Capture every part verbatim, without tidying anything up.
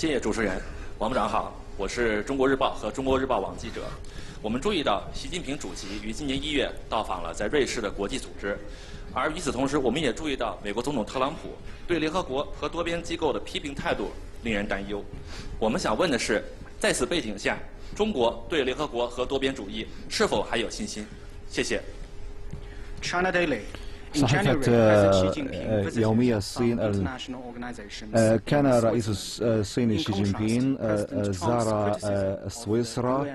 谢谢主持人，王部长好，我是中国日报和中国日报网记者。我们注意到，习近平主席于今年一月到访了在瑞士的国际组织，而与此同时，我们也注意到美国总统特朗普对联合国和多边机构的批评态度令人担忧。我们想问的是，在此背景下，中国对联合国和多边主义是否还有信心？谢谢。 China Daily. صحيفة يومية الصين كان رئيس الصين شي جين بين زار سويسرا،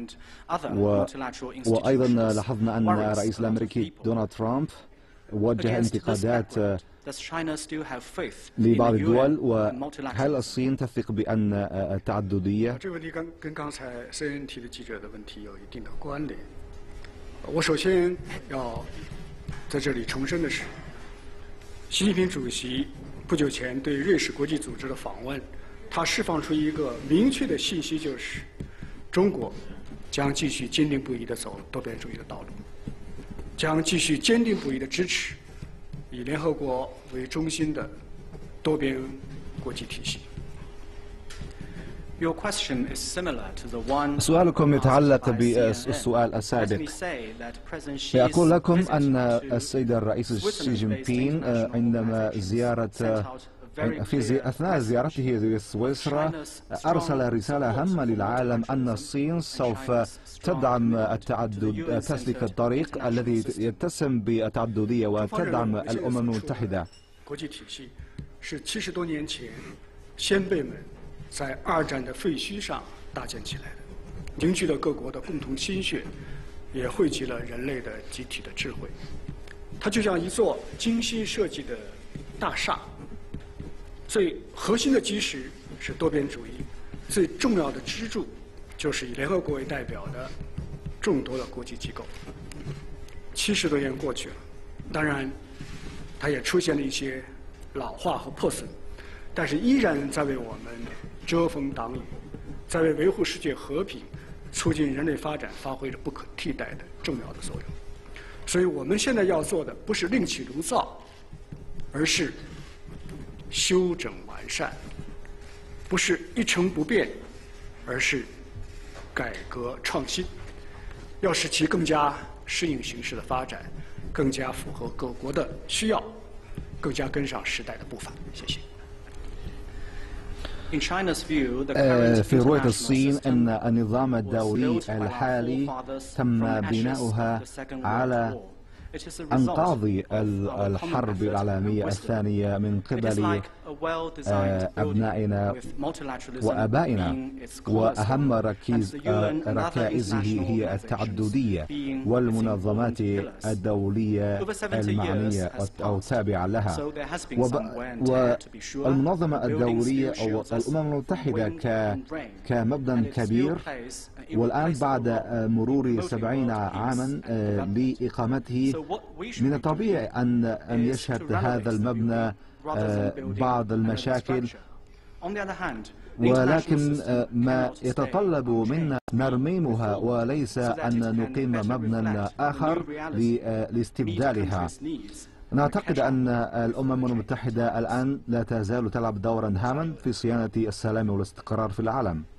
وأيضا لاحظنا أن الرئيس الأمريكي دونالد ترامب وجه انتقادات لبعض الدول. وهل الصين تثق بأن التعددية؟ 在这里重申的是，习近平主席不久前对瑞士国际组织的访问，他释放出一个明确的信息，就是中国将继续坚定不移地走多边主义的道路，将继续坚定不移地支持以联合国为中心的多边国际体系。 سؤالكم يتعلق بالسؤال السابق. أقول لكم أن السيد الرئيس شي جين بين عندما زيارة في أثناء زيارته لسويسرا أرسل رسالة هامة للعالم أن الصين سوف تدعم التعدد، تسلك الطريق الذي يتسم بالتعددية وتدعم الأمم المتحدة. 在二战的废墟上搭建起来的，凝聚了各国的共同心血，也汇集了人类的集体的智慧。它就像一座精心设计的大厦，最核心的基石是多边主义，最重要的支柱就是以联合国为代表的众多的国际机构。七十多年过去了，当然，它也出现了一些老化和破损，但是依然在为我们 遮风挡雨，在为维护世界和平、促进人类发展发挥着不可替代的重要的作用。所以，我们现在要做的不是另起炉灶，而是修整完善；不是一成不变，而是改革创新。要使其更加适应形势的发展，更加符合各国的需要，更加跟上时代的步伐。谢谢。 في رؤية الصين أن النظام الدولي الحالي تم بناؤها على أنقاض الحرب العالمية الثانية من قبل أبنائنا وآبائنا، وأهم ركيز ركائزه هي التعددية والمنظمات الدولية المعنية أو تابعة لها. والمنظمة الدولية أو الأمم المتحدة كمبنى كبير، والآن بعد مرور سبعين عاما لإقامته من الطبيعي أن أن يشهد هذا المبنى بعض المشاكل، ولكن ما يتطلب منا ترميمها وليس أن نقيم مبنى آخر لاستبدالها. نعتقد أن الأمم المتحدة الآن لا تزال تلعب دورا هاما في صيانة السلام والاستقرار في العالم.